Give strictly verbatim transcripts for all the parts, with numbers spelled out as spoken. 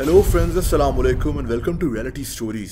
Hello friends, अस्सलाम वालेकुम and welcome to reality stories.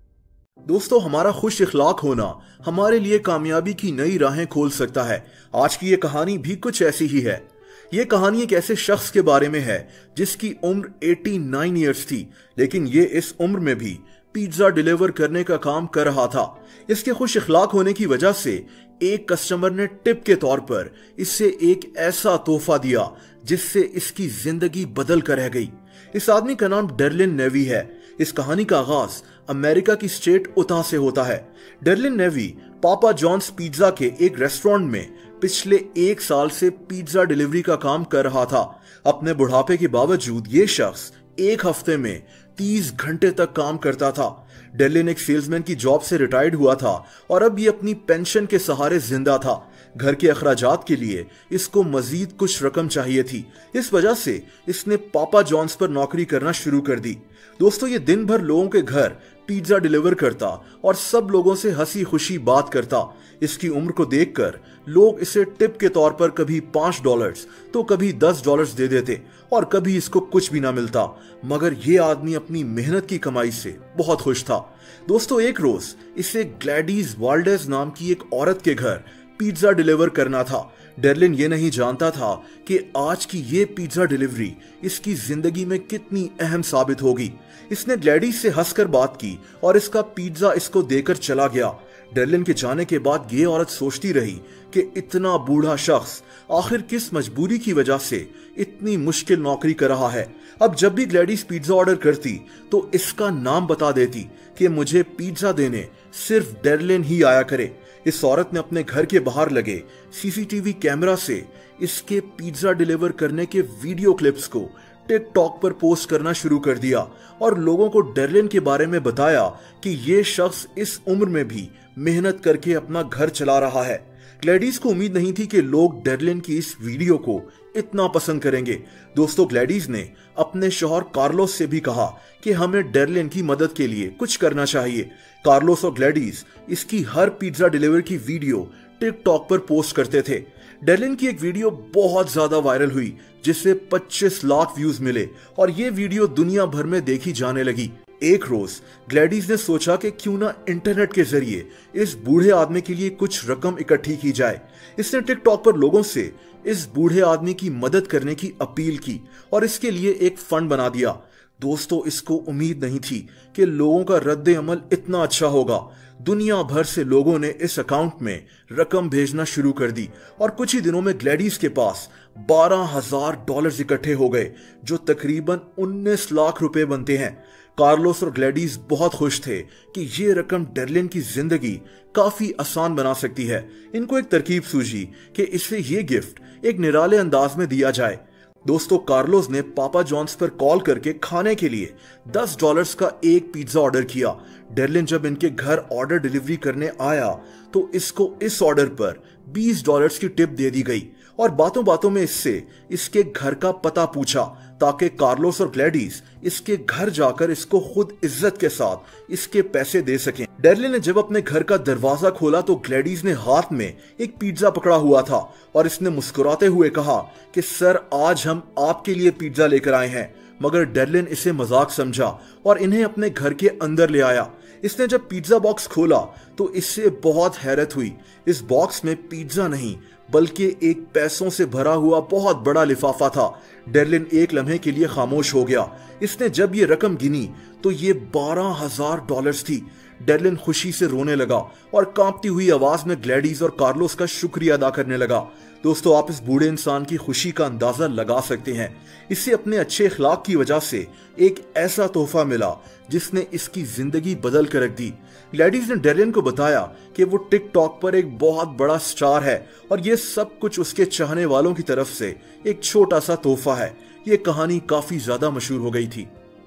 दोस्तों, हमारा खुश इखलाक होना हमारे लिए कामयाबी की नई राहें खोल सकता है। आज की ये कहानी भी कुछ ऐसी ही है। ये कहानी एक ऐसे शख्स के बारे में है जिसकी उम्र नवासी इयर्स थी, लेकिन ये इस उम्र में भी पिज्जा डिलीवर करने का काम कर रहा था। इसके खुश इखलाक होने की वजह से एक कस्टमर ने टिप के तौर पर इससे एक ऐसा तोहफा दिया जिससे इसकी जिंदगी बदल कर रह गई। इस आदमी का नाम डेर्लिन नेवी है। इस कहानी का आगाज अमेरिका की स्टेट उता से होता है। डेर्लिन नेवी पापा जॉन्स पिज्जा के एक रेस्टोरेंट में पिछले एक साल से पिज्जा डिलीवरी का काम कर रहा था। अपने बुढ़ापे के बावजूद ये शख्स एक हफ्ते में तीस घंटे तक काम करता था। डेर्लिन एक सेल्समैन की जॉब से रिटायर्ड हुआ था और अब ये अपनी पेंशन के सहारे जिंदा था। घर के अखराजात के लिए इसको मजीद कुछ रकम चाहिए थी। इस वजह से इसने पापा जॉन्स पर नौकरी करना शुरू कर दी। दोस्तों, ये दिन भर लोगों के घर पिज्जा डिलीवर करता और सब लोगों से हंसी खुशी बात करता। इसकी उम्र को देखकर लोग इसे टिप के तौर पर कभी पांच डॉलर्स तो कभी दस डॉलर्स दे देते और कभी इसको कुछ भी ना मिलता, मगर ये आदमी अपनी मेहनत की कमाई से बहुत खुश था। दोस्तों, एक रोज इसे ग्लैडीज वाल्डेज नाम की एक औरत के घर पिज्जा डिलीवर करना था। डेर्लिन ये नहीं जानता था कि आज की ये पिज्जा डिलीवरी इसकी जिंदगी में कितनी अहम साबित होगी। इसने ग्लैडीज से हंसकर बात की और इसका पिज्जा इसको देकर चला गया। डेर्लिन के जाने के बाद ये औरत सोचती रही कि इतना बूढ़ा शख्स आखिर किस मजबूरी की वजह से इतनी मुश्किल नौकरी कर रहा है। अब जब भी ग्लैडीज पिज्जा ऑर्डर करती तो इसका नाम बता देती कि मुझे पिज्जा देने सिर्फ डेर्लिन ही आया करे। इस औरत ने अपने घर के बाहर लगे सीसीटीवी कैमरा से इसके पिज्जा डिलीवर करने के वीडियो क्लिप्स को टिकटॉक पर पोस्ट करना शुरू कर दिया और लोगों को डेर्लिन के बारे में बताया कि ये शख्स इस उम्र में भी मेहनत करके अपना घर चला रहा है। ग्लैडीज को उम्मीद नहीं थी कि लोग डेर्लिन की इस वीडियो को इतना पसंद करेंगे। दोस्तों, ग्लैडीज ने अपने शौहर कार्लोस से भी कहा कि हमें डेर्लिन की मदद के लिए कुछ करना चाहिए। कार्लोस और ग्लैडीज इसकी हर पिज्जा डिलीवर की वीडियो टिकटॉक पर पोस्ट करते थे। डेर्लिन की एक वीडियो बहुत ज्यादा वायरल हुई जिससे पच्चीस लाख व्यूज मिले और ये वीडियो दुनिया भर में देखी जाने लगी। एक रोज ग्लैडीज ने सोचा कि क्यों ना इंटरनेट के जरिए इस बूढ़े आदमी के लिए कुछ रकम इकट्ठी की जाए। इसने टिकटॉक पर लोगों से इस बूढ़े आदमी की मदद करने की अपील की और इसके लिए एक फंड बना दिया। दोस्तों, इसको उम्मीद नहीं थी कि लोगों का रद्द अमल इतना अच्छा होगा। दुनिया भर से लोगों ने इस अकाउंट में रकम भेजना शुरू कर दी और कुछ ही दिनों में ग्लैडीज के पास बारह हजार डॉलर्स इकट्ठे हो गए, जो तकरीबन उन्नीस लाख रुपए बनते हैं। कार्लोस और ग्लैडीज बहुत खुश थे कि ये रकम डेर्लिन की जिंदगी काफी आसान बना सकती है। इनको एक तरकीब सूझी कि इसे ये गिफ्ट एक निराले अंदाज में दिया जाए। दोस्तों, कार्लोस ने पापा जॉन्स पर कॉल करके खाने के लिए दस डॉलर्स का एक पिज्जा ऑर्डर किया। डेर्लिन जब इनके घर ऑर्डर डिलीवरी करने आया तो इसको इस ऑर्डर पर बीस डॉलर्स की टिप दे दी गई और बातों बातों में इससे इसके घर का पता पूछा ताकि कार्लोस और ग्लैडीज इसके घर जाकर इसको खुद इज्जत के साथ इसके पैसे दे सकें। डेर्लिन ने जब अपने घर का दरवाजा खोला तो ग्लैडीज ने हाथ में एक पिज्जा पकड़ा हुआ था और इसने मुस्कुराते हुए कहा कि सर, आज हम आपके लिए पिज्जा लेकर आए हैं। मगर डेर्लिन इसे मजाक समझा और इन्हें अपने घर के अंदर ले आया। इसने जब पिज्जा बॉक्स खोला तो इससे बहुत हैरत हुई। इस बॉक्स में पिज्जा नहीं बल्कि एक पैसों से भरा हुआ बहुत बड़ा लिफाफा था। डेर्लिन एक लम्हे के लिए खामोश हो गया। इसने जब ये रकम गिनी तो ये बारह हजार डॉलर्स थी। डेर्लिन खुशी से रोने लगा और कांपती हुई आवाज में ग्लैडीज और कार्लोस का शुक्रिया अदा करने लगा। दोस्तों, आप इस बूढ़े इंसान की खुशी का अंदाजा लगा सकते हैं। इसे अपने अच्छे इखलाक की वजह से एक ऐसा तोहफा मिला जिसने इसकी जिंदगी बदल कर रख दी। ग्लैडीज ने डेर्लिन को बताया कि वो टिकटॉक पर एक बहुत बड़ा स्टार है और ये सब कुछ उसके चाहने वालों की तरफ से एक छोटा सा तोहफा है। ये कहानी काफी ज्यादा मशहूर हो गई थी।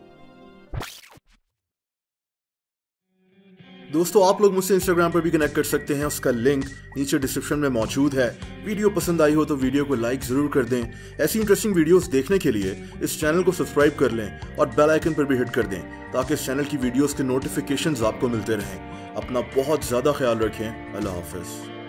दोस्तों, आप लोग मुझसे इंस्टाग्राम पर भी कनेक्ट कर सकते हैं, उसका लिंक नीचे डिस्क्रिप्शन में मौजूद है। वीडियो पसंद आई हो तो वीडियो को लाइक जरूर कर दें। ऐसी इंटरेस्टिंग वीडियोस देखने के लिए इस चैनल को सब्सक्राइब कर लें और बेल आइकन पर भी हिट कर दें ताकि इस चैनल की वीडियोस के नोटिफिकेशंस आपको मिलते रहें। अपना बहुत ज्यादा ख्याल रखें। अल्लाह हाफिज।